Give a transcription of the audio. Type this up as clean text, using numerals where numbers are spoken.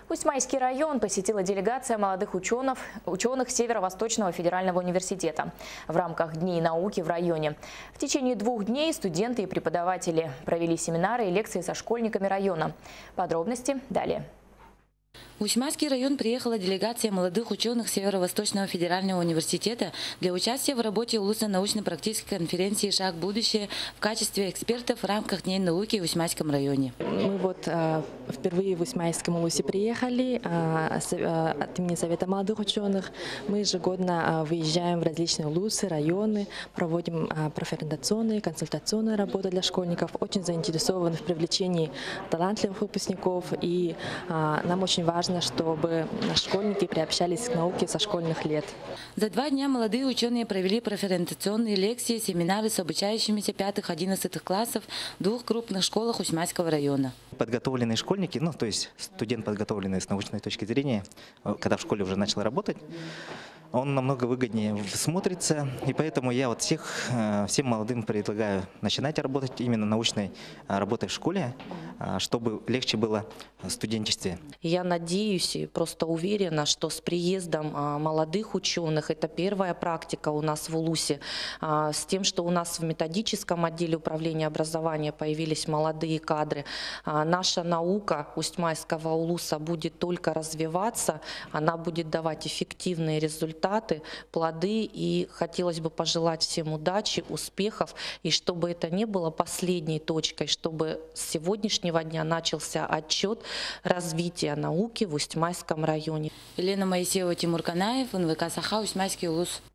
Усть-Майский район посетила делегация молодых ученых Северо-Восточного федерального университета в рамках Дней науки в районе. В течение 2 дней студенты и преподаватели провели семинары и лекции со школьниками района. Подробности далее. В Усть-Майский район приехала делегация молодых ученых Северо-Восточного федерального университета для участия в работе научно-практической конференции «Шаг в будущее» в качестве экспертов в рамках Дней науки в Усть-Майском районе. Мы впервые в Усть-Майском улусе приехали от имени Совета молодых ученых. Мы ежегодно выезжаем в различные улусы, районы, проводим профориентационные, консультационные работы для школьников. Очень заинтересованы в привлечении талантливых выпускников, и нам очень важно, чтобы школьники приобщались к науке со школьных лет. За 2 дня молодые ученые провели профориентационные лекции, семинары с обучающимися 5-11 классов в 2 крупных школах Усть-Майского района. Подготовленные школьники, то есть студент, подготовленный с научной точки зрения, когда в школе уже начал работать, он намного выгоднее смотрится, и поэтому я всем молодым предлагаю начинать работать именно научной работой в школе, чтобы легче было в студенчестве. Я надеюсь и просто уверена, что с приездом молодых ученых, это первая практика у нас в Улусе, с тем, что у нас в методическом отделе управления образования появились молодые кадры, наша наука Усть-Майского улуса будет только развиваться, она будет давать эффективные результаты, плоды, и хотелось бы пожелать всем удачи, успехов, и чтобы это не было последней точкой, чтобы с сегодняшнего дня начался отчет развития науки в Усть-Майском районе. Елена Моисеева, Тимур Канаев, НВК Саха, Усть-Майский улус.